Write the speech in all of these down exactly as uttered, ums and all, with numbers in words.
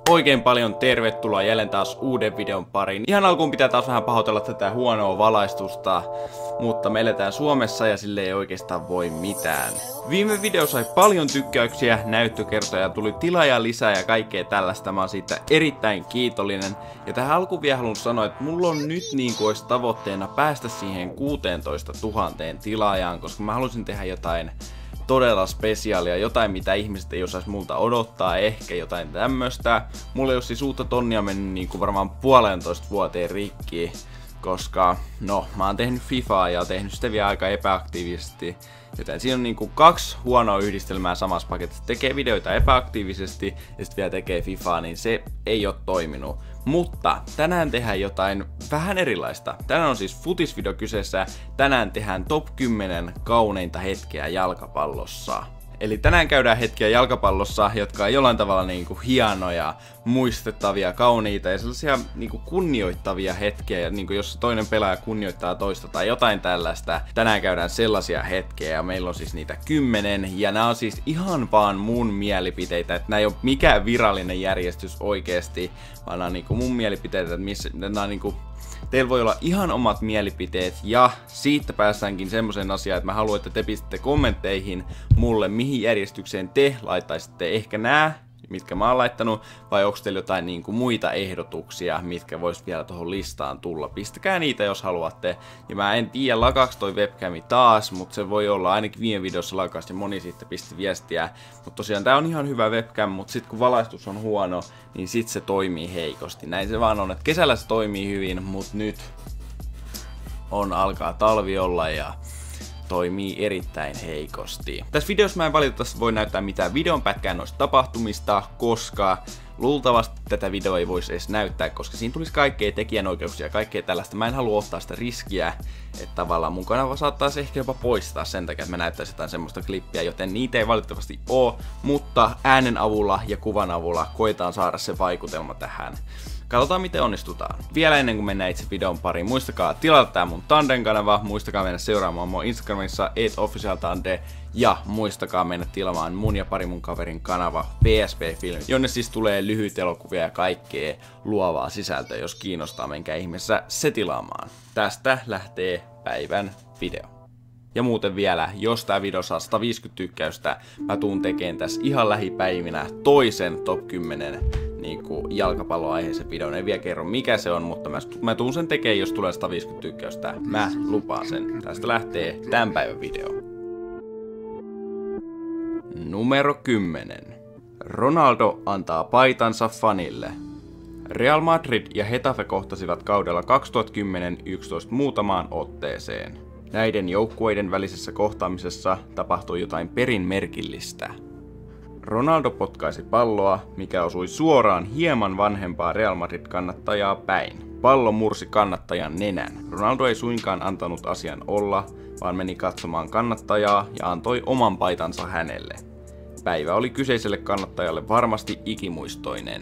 Oikein paljon tervetuloa jälleen taas uuden videon pariin. Ihan alkuun pitää taas vähän pahoitella tätä huonoa valaistusta, mutta me eletään Suomessa ja sille ei oikeastaan voi mitään. Viime video sai paljon tykkäyksiä, näyttökertoja, tuli tilaajia lisää ja kaikkea tällaista. Mä oon siitä erittäin kiitollinen. Ja tähän alkuun vielä haluan sanoa, että mulla on nyt niin kuin olisi tavoitteena päästä siihen kuusitoista tuhatta tilaajaan, koska mä haluaisin tehdä jotain todella spesiaalia, jotain mitä ihmiset ei osaisi multa odottaa, ehkä jotain tämmöstä. Mulla ei ole siis uutta tonnia mennyt niinku varmaan puolentoista vuoteen rikki, koska no, mä oon tehnyt FIFAa ja tehnyt sitä vielä aika epäaktiivisesti. Joten siinä on niinku kaksi huonoa yhdistelmää samassa paketissa. Tekee videoita epäaktiivisesti ja sitten vielä tekee FIFAa, niin se ei ole toiminut. Mutta tänään tehdään jotain vähän erilaista. Tänään on siis futisvideo kyseessä. Tänään tehdään top kymmenen kauneinta hetkeä jalkapallossa. Eli tänään käydään hetkiä jalkapallossa, jotka on jollain tavalla niinku hienoja, muistettavia, kauniita ja sellaisia niinku kunnioittavia hetkiä, ja niinku jos toinen pelaaja kunnioittaa toista tai jotain tällaista. Tänään käydään sellaisia hetkiä ja meillä on siis niitä kymmenen, ja nämä on siis ihan vaan mun mielipiteitä, että nämä ei ole mikään virallinen järjestys oikeesti, vaan nämä on niinku mun mielipiteitä, että missä nämä on niinku... Teillä voi olla ihan omat mielipiteet ja siitä päästäänkin semmoisen asiaan, että mä haluan, että te pistätte kommentteihin mulle, mihin järjestykseen te laittaisitte ehkä nää, mitkä mä oon laittanut, vai onko teillä jotain niin kuin muita ehdotuksia, mitkä vois vielä tuohon listaan tulla. Pistäkää niitä, jos haluatte. Ja mä en tiedä, lakaks toi webcami taas, mutta se voi olla ainakin viime videossa lakas ja moni sitten pisti viestiä. Mutta tosiaan tää on ihan hyvä webcam, mutta sit kun valaistus on huono, niin sit se toimii heikosti. Näin se vaan on, että kesällä se toimii hyvin, mutta nyt on alkaa talvi olla ja toimii erittäin heikosti. Tässä videossa mä en valitettavasti voi näyttää mitään videonpätkää noista tapahtumista, koska luultavasti tätä videoa ei voisi edes näyttää, koska siinä tulisi kaikkea tekijänoikeuksia ja kaikkea tällaista. Mä en halua ottaa sitä riskiä, että tavallaan mun kanava saattaisi ehkä jopa poistaa sen takia, että mä näyttäisin jotain semmoista klippiä, joten niitä ei valitettavasti oo, mutta äänen avulla ja kuvan avulla koetaan saada se vaikutelma tähän. Katsotaan miten onnistutaan. Vielä ennen kuin mennään itse videon pariin, muistakaa tilata tää mun Tanden-kanava, muistakaa mennä seuraamaan mua Instagramissa et official tande ja muistakaa mennä tilaamaan mun ja pari mun kaverin kanava P S P Film, jonne siis tulee lyhyt elokuvia ja kaikkea luovaa sisältöä, jos kiinnostaa, menkää ihmeessä se tilaamaan. Tästä lähtee päivän video. Ja muuten vielä, jos tää video saa sata viisikymmentä tykkäystä, mä tuun tekemään tässä ihan lähipäivinä toisen top kymmenen niinku jalkapalloaiheisen videon. En vielä kerro mikä se on, mutta mä, mä tuun sen tekemään, jos tulee sata viisikymmentä tykkäystä. Mä lupaan sen. Tästä lähtee tämän päivän video. Numero kymmenen. Ronaldo antaa paitansa fanille. Real Madrid ja Getafe kohtasivat kaudella kaksituhattakymmenen yksitoista muutamaan otteeseen. Näiden joukkueiden välisessä kohtaamisessa tapahtui jotain perin merkillistä. Ronaldo potkaisi palloa, mikä osui suoraan hieman vanhempaa Real Madrid-kannattajaa päin. Pallo mursi kannattajan nenän. Ronaldo ei suinkaan antanut asian olla, vaan meni katsomaan kannattajaa ja antoi oman paitansa hänelle. Päivä oli kyseiselle kannattajalle varmasti ikimuistoinen.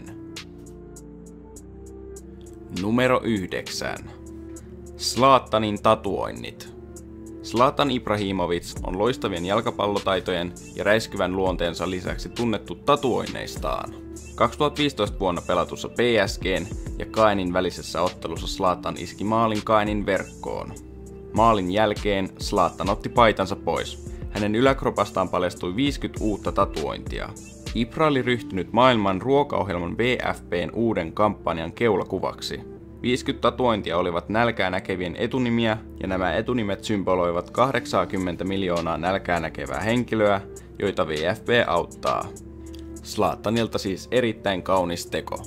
Numero yhdeksän. Zlatanin tatuoinnit. Zlatan Ibrahimovic on loistavien jalkapallotaitojen ja räiskyvän luonteensa lisäksi tunnettu tatuoinneistaan. kaksituhattaviisitoista vuonna pelatussa P S G:n ja Caenin välisessä ottelussa Zlatan iski maalin Caenin verkkoon. Maalin jälkeen Zlatan otti paitansa pois. Hänen yläkropastaan paljastui viisikymmentä uutta tatuointia. Ibra oli ryhtynyt maailman ruokaohjelman W F P:n uuden kampanjan keulakuvaksi. viisikymmentä tatuointia olivat nälkää näkevien etunimiä, ja nämä etunimet symboloivat kahdeksankymmentä miljoonaa nälkää näkevää henkilöä, joita W F P auttaa. Zlatanilta siis erittäin kaunis teko.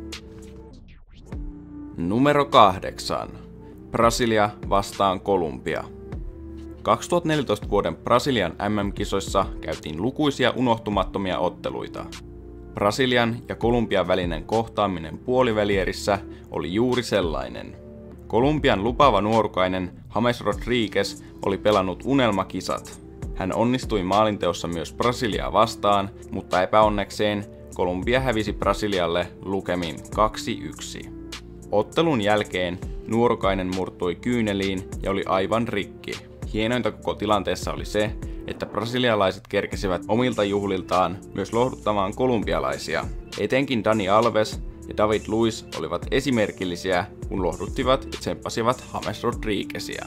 Numero kahdeksan. Brasilia vastaan Kolumbia. kaksituhattaneljätoista vuoden Brasilian M M-kisoissa käytiin lukuisia unohtumattomia otteluita. Brasilian ja Kolumbian välinen kohtaaminen puolivälierissä oli juuri sellainen. Kolumbian lupaava nuorukainen James Rodriguez oli pelannut unelmakisat. Hän onnistui maalinteossa myös Brasiliaa vastaan, mutta epäonnekseen Kolumbia hävisi Brasilialle lukemin kaksi yksi. Ottelun jälkeen nuorukainen murtui kyyneliin ja oli aivan rikki. Hienointa koko tilanteessa oli se, että brasilialaiset kerkesivät omilta juhliltaan myös lohduttamaan kolumbialaisia. Etenkin Dani Alves ja David Luiz olivat esimerkillisiä, kun lohduttivat ja tsemppasivat James Rodriguezia.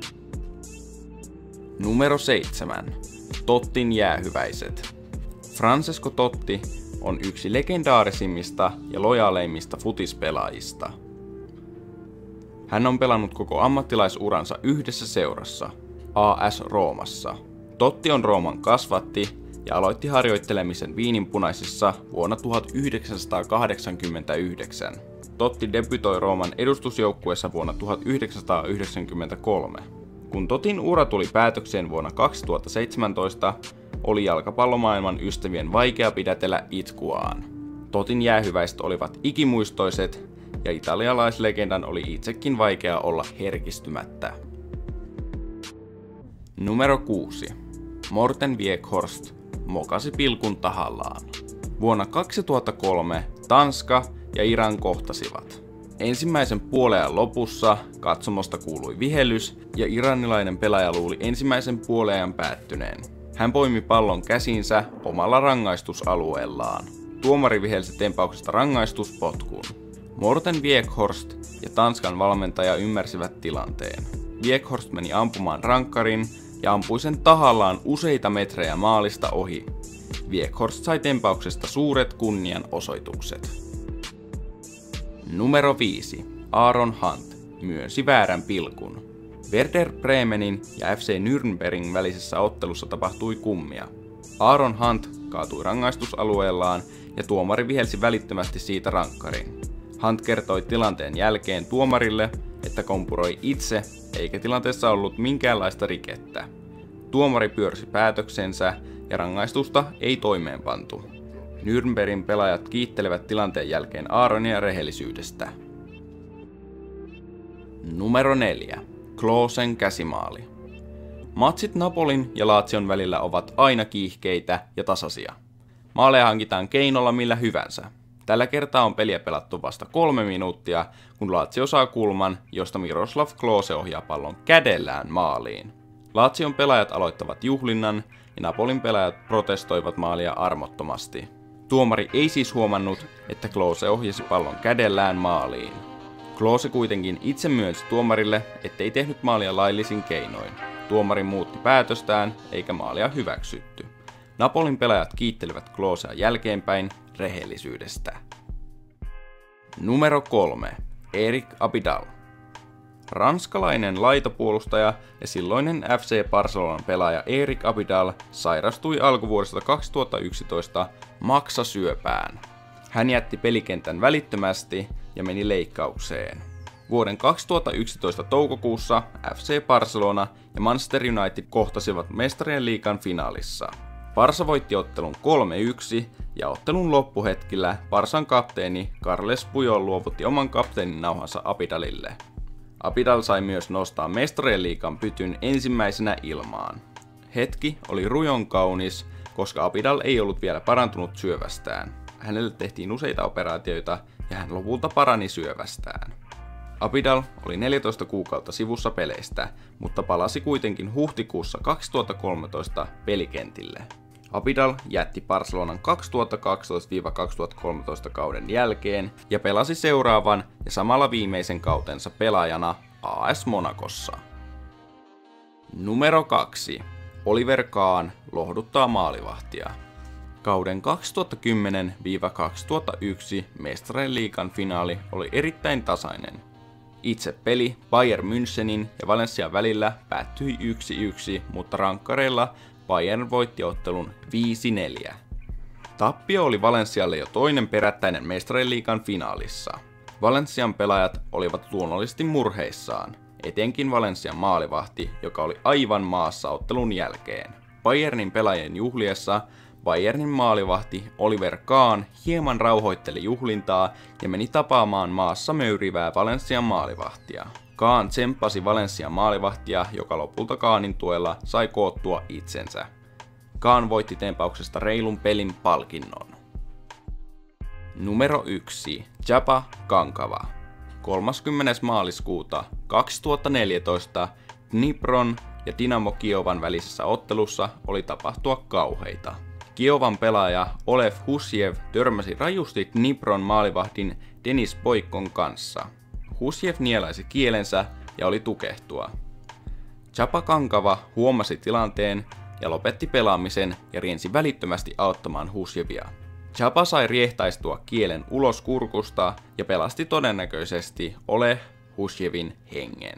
Numero seitsemän. Tottin jäähyväiset. Francesco Totti on yksi legendaarisimmista ja lojaaleimmista futispelaajista. Hän on pelannut koko ammattilaisuransa yhdessä seurassa, A S Roomassa. Totti on Rooman kasvatti ja aloitti harjoittelemisen Viininpunaisissa vuonna tuhatyhdeksänsataakahdeksankymmentäyhdeksän. Totti debytoi Rooman edustusjoukkueessa vuonna tuhatyhdeksänsataayhdeksänkymmentäkolme. Kun Totin ura tuli päätökseen vuonna kaksituhattaseitsemäntoista, oli jalkapallomaailman ystävien vaikea pidätellä itkuaan. Totin jäähyväiset olivat ikimuistoiset ja italialaislegendan oli itsekin vaikea olla herkistymättä. Numero kuusi. Morten Weghorst mokasi pilkun tahallaan. Vuonna kaksituhattakolme Tanska ja Iran kohtasivat. Ensimmäisen puoleajan lopussa katsomosta kuului vihellys ja iranilainen pelaaja luuli ensimmäisen puoleajan päättyneen. Hän poimi pallon käsiinsä omalla rangaistusalueellaan. Tuomari vihelsi tempauksesta rangaistuspotkun. Morten Weghorst ja Tanskan valmentaja ymmärsivät tilanteen. Weghorst meni ampumaan rankkarin ja ampui sen tahallaan useita metrejä maalista ohi. Weghorst sai tempauksesta suuret kunnianosoitukset. Numero viisi. Aaron Hunt myönsi väärän pilkun. Werder Bremenin ja F C Nürnbergin välisessä ottelussa tapahtui kummia. Aaron Hunt kaatui rangaistusalueellaan ja tuomari vihelsi välittömästi siitä rankkarin. Hunt kertoi tilanteen jälkeen tuomarille, että kompuroi itse eikä tilanteessa ollut minkäänlaista rikettä. Tuomari pyörsi päätöksensä ja rangaistusta ei toimeenpantu. Nürnbergin pelaajat kiittelevät tilanteen jälkeen Aaronia rehellisyydestä. Numero neljä. Klosen käsimaali. Matsit Napolin ja Lazion välillä ovat aina kiihkeitä ja tasaisia. Maaleja hankitaan keinolla millä hyvänsä. Tällä kertaa on peliä pelattu vasta kolme minuuttia, kun Lazio saa kulman, josta Miroslav Klose ohjaa pallon kädellään maaliin. Lazion pelaajat aloittavat juhlinnan ja Napolin pelaajat protestoivat maalia armottomasti. Tuomari ei siis huomannut, että Klose ohjasi pallon kädellään maaliin. Klose kuitenkin itse myönsi tuomarille, ettei tehnyt maalia laillisin keinoin. Tuomari muutti päätöstään, eikä maalia hyväksytty. Napolin pelaajat kiittelivät Klosea jälkeenpäin rehellisyydestä. Numero kolme. Eric Abidal. Ranskalainen laitapuolustaja ja silloinen F C Barcelonan pelaaja Eric Abidal sairastui alkuvuodesta kaksituhattayksitoista maksasyöpään. Hän jätti pelikentän välittömästi ja meni leikkaukseen. Vuoden kaksituhattayksitoista toukokuussa F C Barcelona ja Manchester United kohtasivat Mestarien liigan finaalissa. Barça voitti ottelun kolme yksi ja ottelun loppuhetkillä Barsan kapteeni Carles Puyol luovutti oman kapteenin nauhansa Abidalille. Abidal sai myös nostaa Mestarien liigan pytyn ensimmäisenä ilmaan. Hetki oli rujon kaunis, koska Abidal ei ollut vielä parantunut syövästään. Hänelle tehtiin useita operaatioita ja hän lopulta parani syövästään. Abidal oli neljätoista kuukautta sivussa peleistä, mutta palasi kuitenkin huhtikuussa kaksituhattakolmetoista pelikentille. Abidal jätti Barcelonan kaksituhattakaksitoista kaksituhattakolmetoista kauden jälkeen ja pelasi seuraavan ja samalla viimeisen kautensa pelaajana A S Monacossa. Numero kaksi. Oliver Kahn lohduttaa maalivahtia. Kauden kaksituhattakymmenen kaksituhattayksi Mestarien liigan finaali oli erittäin tasainen. Itse peli Bayern Münchenin ja Valencian välillä päättyi yksi yksi, mutta rankkareilla Bayern voitti ottelun viisi neljä. Tappio oli Valencialle jo toinen perättäinen Mestarien liigan finaalissa. Valencian pelaajat olivat luonnollisesti murheissaan, etenkin Valencian maalivahti, joka oli aivan maassa ottelun jälkeen. Bayernin pelaajien juhliessa Bayernin maalivahti Oliver Kahn hieman rauhoitteli juhlintaa ja meni tapaamaan maassa möyrivää Valencian maalivahtia. Kahn tsemppasi Valencian maalivahtia, joka lopulta Kahnin tuella sai koottua itsensä. Kahn voitti tempauksesta reilun pelin palkinnon. Numero yksi. Csaba Kankava. kolmaskymmenes maaliskuuta kaksituhattaneljätoista Dnipron ja Dynamo Kiovan välisessä ottelussa oli tapahtua kauheita. Kiovan pelaaja Olev Husiev törmäsi rajusti Dnipron maalivahdin Denis Boykon kanssa. Husiev nielaisi kielensä ja oli tukehtua. Chapa Kankava huomasi tilanteen ja lopetti pelaamisen ja riensi välittömästi auttamaan Husievia. Chapa sai riehtaistua kielen ulos kurkusta ja pelasti todennäköisesti Olev Husievin hengen.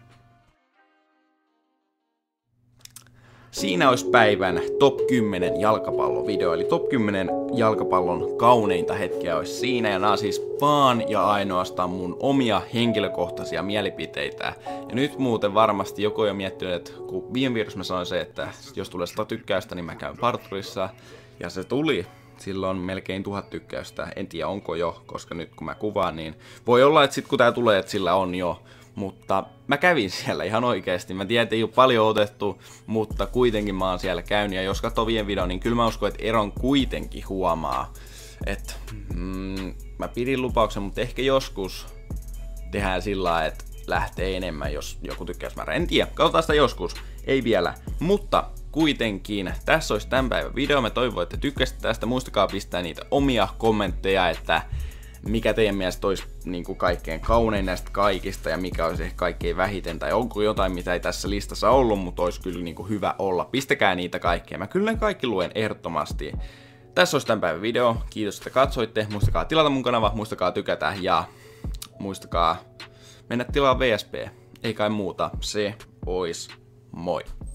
Siinä olisi päivän top kymmenen jalkapallovideo, eli top kymmenen jalkapallon kauneinta hetkeä olisi siinä, ja nämä on siis vaan ja ainoastaan mun omia henkilökohtaisia mielipiteitä. Ja nyt muuten varmasti joku on jo miettinyt, että kun viime videossa mä sanoin se, että jos tulee sata tykkäystä, niin mä käyn parturissa, ja se tuli. Silloin melkein tuhat tykkäystä, en tiedä onko jo, koska nyt kun mä kuvaan, niin voi olla, että sit kun tää tulee, että sillä on jo. Mutta mä kävin siellä ihan oikeesti. Mä tiedän, että ei ole paljon otettu, mutta kuitenkin mä oon siellä käynyt. Ja jos katsoo viime videon, niin kyllä mä uskon, että eron kuitenkin huomaa. Että mm, mä pidin lupauksen, mutta ehkä joskus tehdään sillä lailla, että lähtee enemmän, jos joku tykkäysmäärä. En tiedä, katsotaan sitä joskus. Ei vielä. Mutta kuitenkin, tässä olisi tämän päivän video. Mä toivon, että tykkäsitte tästä. Muistakaa pistää niitä omia kommentteja, että mikä teidän mielestä olisi niin kuin kaikkein kaunein näistä kaikista ja mikä olisi ehkä kaikkein vähiten, tai onko jotain, mitä ei tässä listassa ollut, mutta olisi kyllä niin kuin hyvä olla. Pistäkää niitä kaikkea. Mä kyllä ne kaikki luen ehdottomasti. Tässä olisi tämän päivän video. Kiitos, että katsoitte. Muistakaa tilata mun kanava, muistakaa tykätä ja muistakaa mennä tilaa V S P. Ei kai muuta. Se ois moi.